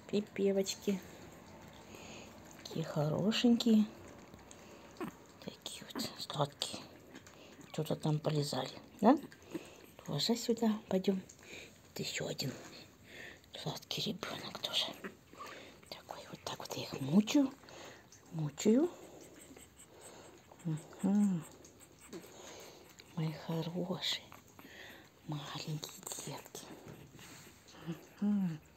Припевочки. Такие хорошенькие. Такие вот сладкие. Что-то там полезали, да? Тоже сюда пойдем. Вот еще один сладкий ребенок тоже. Такой вот так вот я их мучаю. Мучаю. Угу. Мои хорошие маленькие детки. Угу.